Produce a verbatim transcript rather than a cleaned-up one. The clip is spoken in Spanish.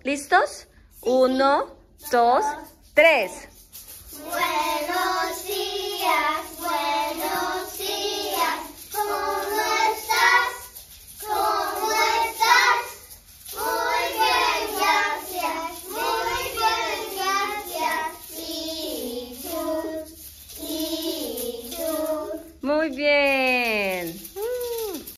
¿Listos? Uno, dos, tres. Buenos días, buenos días. ¿Cómo estás? ¿Cómo estás? Muy bien, gracias. Muy bien, gracias. ¿Y tú? ¿Y tú? Muy bien.